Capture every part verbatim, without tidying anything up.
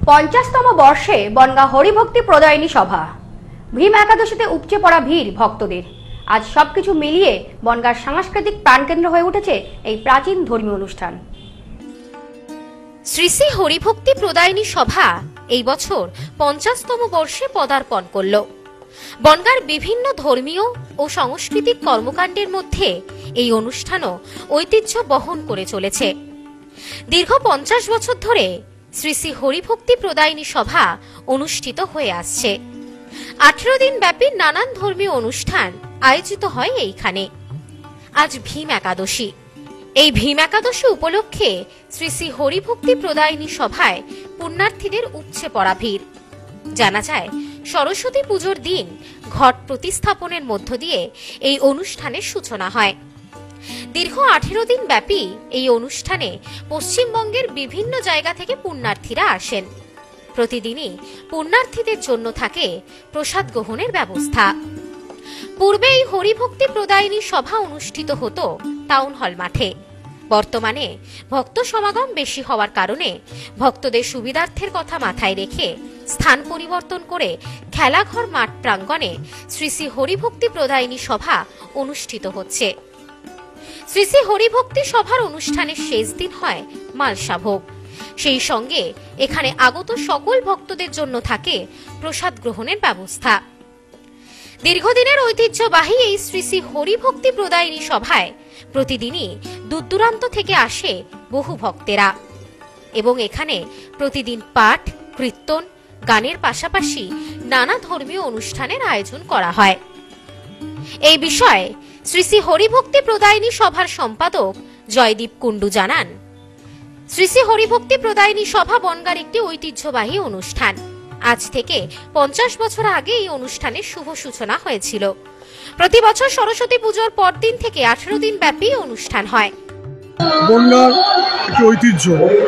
পঞ্চাশতম বর্ষে বনগাঁ হরিভক্তি প্রদায়িনী সভা। ভীম একাদশীতে উপচে পড়া ভিড় ভক্তদের। আজ সবকিছু মিলিয়ে বনগাঁর সাংস্কৃতিক প্রাণকেন্দ্র হয়ে উঠেছে এই প্রাচীন ধর্মীয় অনুষ্ঠান। শ্রী শ্রী হরিভক্তি প্রদায়িনী সভা এই বছর পঞ্চাশতম বর্ষে পদার্পণ করল। বনগাঁর বিভিন্ন ধর্মীয় ও সাংস্কৃতিক কর্মকাণ্ডের মধ্যে এই অনুষ্ঠানও ঐতিহ্য বহন করে চলেছে। দীর্ঘ পঞ্চাশ বছর ধরে শ্রী শ্রী হরিভক্তি প্রদায়িনী সভা অনুষ্ঠিত হয়ে আসছে। আঠেরো দিন ব্যাপী নানান ধর্মীয় অনুষ্ঠান আয়োজিত হয় এইখানে। আজ ভীম একাদশী। এই ভীম একাদশী উপলক্ষে শ্রী শ্রী হরিভক্তি প্রদায়িনী সভায় পুণ্যার্থীদের উপচে পড়া ভিড়। জানা যায়, সরস্বতী পুজোর দিন ঘট প্রতিস্থাপনের মধ্য দিয়ে এই অনুষ্ঠানের সূচনা হয়। দীর্ঘ আঠেরো দিন ব্যাপী এই অনুষ্ঠানে পশ্চিমবঙ্গের বিভিন্ন জায়গা থেকে পুণ্যার্থীরা আসেন। প্রতিদিনই পুণ্যার্থীদের জন্য থাকে প্রসাদ গ্রহণের ব্যবস্থা। পূর্বে এই হরিভক্তি প্রদায়িনী সভা অনুষ্ঠিত হতো টাউন হল মাঠে। বর্তমানে ভক্ত সমাগম বেশি হওয়ার কারণে ভক্তদের সুবিধার্থের কথা মাথায় রেখে স্থান পরিবর্তন করে খেলাঘর মাঠ প্রাঙ্গণে শ্রী শ্রী হরিভক্তি প্রদায়িনী সভা অনুষ্ঠিত হচ্ছে। শ্রী শ্রী হরিভক্তি সভার অনুষ্ঠানের শেষ দিন হয় মালসাভোগ। সেই সঙ্গে এখানে আগত সকল ভক্তদের জন্য থাকে প্রসাদ গ্রহণের ব্যবস্থা। দীর্ঘদিনের ঐতিহ্যবাহী এই শ্রী শ্রী হরিভক্তি প্রদায়িনী সভায় প্রতিদিনই দূর দূরান্ত থেকে আসে বহু ভক্তেরা এবং এখানে প্রতিদিন পাঠ, কীর্তন, গানের পাশাপাশি নানা ধর্মীয় অনুষ্ঠানের আয়োজন করা হয়। এই বিষয়ে শ্রী শ্রী হরিভক্তি প্রদায়িনী সভার সম্পাদক জয়দীপ কুণ্ডু জানান, শ্রী শ্রী হরিভক্তি প্রদায়িনী সভা বনগাঁর একটি ঐতিহ্যবাহী অনুষ্ঠান। আজ থেকে পঞ্চাশ বছর আগে এই অনুষ্ঠানের শুভ সূচনা হয়েছিল। প্রতি বছর সরস্বতী পুজোর পরদিন থেকে আঠেরো দিন ব্যাপী অনুষ্ঠান হয়। বনগাঁর একটি ঐতিহ্য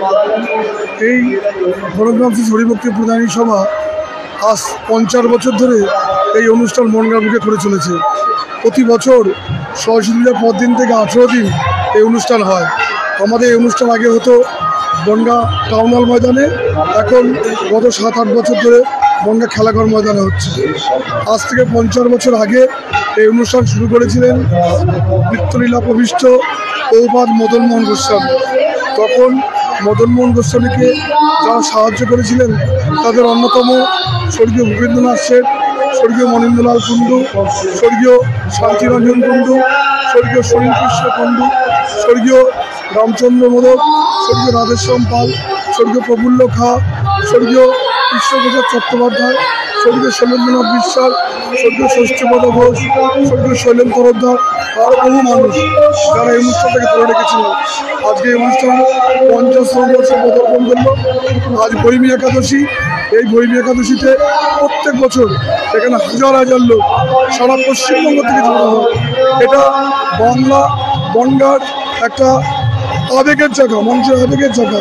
এই বনগাঁ শ্রী হরিভক্তি প্রদায়িনী সভা আজ পঞ্চাশ বছর ধরে এই অনুষ্ঠান বনগাঁর বুকে করে চলেছে। প্রতি বছর সরস্বতী পূজার পর দিন থেকে আঠেরো দিন এই অনুষ্ঠান হয়। আমাদের এই অনুষ্ঠান আগে হতো বনগাঁ টাউন হল ময়দানে, এখন গত সাত আট বছর ধরে বনগাঁ খেলাঘর ময়দানে হচ্ছে। আজ থেকে পঞ্চাশ বছর আগে এই অনুষ্ঠান শুরু করেছিলেন নৃত্যলীলা প্রবিষ্ট প্রভুপাদ মদনমোহন গোস্বামী। তখন মদনমোহন গোস্বামীকে যারা সাহায্য করেছিলেন তাদের অন্যতম স্বর্গীয় ভূপেন্দ্রনাথ সেন, স্বর্গীয় মনীন্দ্রলাল কুণ্ডু, স্বর্গীয় শান্তিরঞ্জন কুণ্ডু, স্বর্গীয় সুনীল কৃষ্ণ কুণ্ডু, স্বর্গীয় রামচন্দ্র মোদক, স্বর্গীয় রাধেশ্যাম পাল, স্বর্গীয় প্রফুল্ল খা, স্বর্গীয় কৃষ্ণপ্রসাদ চট্টোপাধ্যায়, স্বর্গীয় শৈলেন্দ্রনাথ বিশ্বাস, স্বর্গীয় ষষ্ঠীপদ ঘোষ, স্বর্গীয় শৈলেন তরফদার, আরও বহু মানুষ যারা এই অনুষ্ঠানটাকে ধরে রেখেছিলেন। আজকে এই অনুষ্ঠান পঞ্চাশতম বর্ষে পদার্পণ করল। আজ ভৈমী একাদশী। এই ভৈমী একাদশীতে প্রত্যেক বছর এখানে হাজার হাজার লোক সারা পশ্চিমবঙ্গ থেকে জড়ো হয়। এটা বাংলা বনগাঁর একটা আবেগের জায়গা, মানুষের আবেগের জায়গা।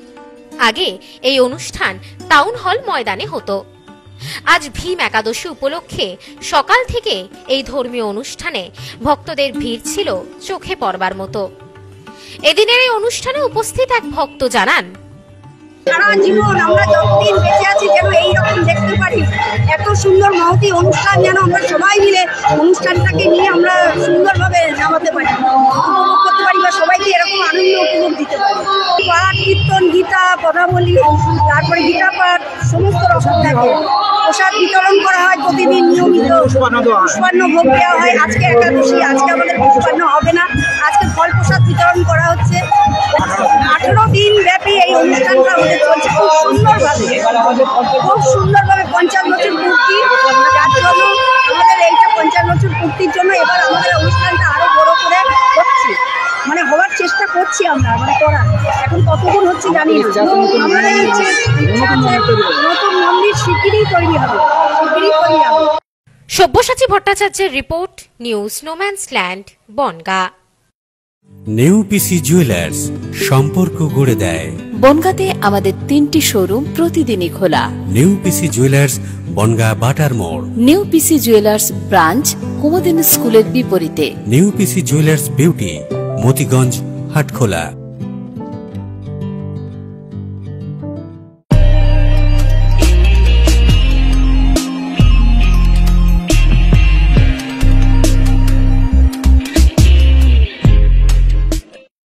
আগে এই অনুষ্ঠান টাউন হল ময়দানে হতো। আজ ভীম একাদশী উপলক্ষে সকাল থেকে এই ধর্মীয় অনুষ্ঠানে ভক্তদের ভিড় ছিল চোখে পড়বার মতো। এদিনের এই অনুষ্ঠানে উপস্থিত এক ভক্ত জানান, সারা জীবন আমরা যতদিন বেঁচে আছি যেন এইরকম দেখতে পারি, এত সুন্দর মহতি অনুষ্ঠান যেন আমরা সবাই মিলে অনুষ্ঠানটাকে নিয়ে আমরা সুন্দরভাবে নামাতে পারি, উপভোগ করতে পারি বা সবাইকে এরকম আনন্দ উপভোগ দিতে পারি। পাঠ, কীর্তন, গীতা, পদাবলী, তারপরে গীতা পাঠ সমস্ত রকম থাকে। প্রসাদ বিতরণ করা হয় প্রতিদিন নিয়মিত, পুষ্পান্ন ভোগ দেওয়া হয়। আজকে একাদশী, আজকে আমাদের পুষ্পান্ন হবে না, আজকে ফল প্রসাদ বিতরণ করা হচ্ছে। আঠেরো দিন ব্যাপী এই অনুষ্ঠানটা আমাদের চলছে খুব সুন্দরভাবে, খুব সুন্দরভাবে পঞ্চাশ বছর পূর্তি। যার জন্য আমাদের এইটা পঞ্চাশ বছর পূর্তির জন্য এবার আমাদের অনুষ্ঠানটা আরো বড় করে হচ্ছে, মানে হওয়ার চেষ্টা করছি আমরা, মানে করার। এখন কতদূর হচ্ছে জানি না। আমাদের ইচ্ছে ইচ্ছা আছে নতুন মন্দির শিগগিরই তৈরি হবে, শিগগিরই তৈরি হবে। সব্যসাচী ভট্টাচার্যের রিপোর্ট, নিউজ নোম্যান্সল্যান্ড, বনগাঁ। নেউপিসি জুয়েলার্স সম্পর্ক গড়ে দেয়। বনগাঁতে আমাদের তিনটি শোরুম প্রতিদিনই খোলা। নেউপিসি জুয়েলার্স বনগাঁ বাটার মোড়। নেউপিসি জুয়েলার্স ব্রাঞ্চ কুমুদিনী স্কুলের বিপরীতে। নেউপিসি জুয়েলার্স বিউটি মতিগঞ্জ, হাটখোলা।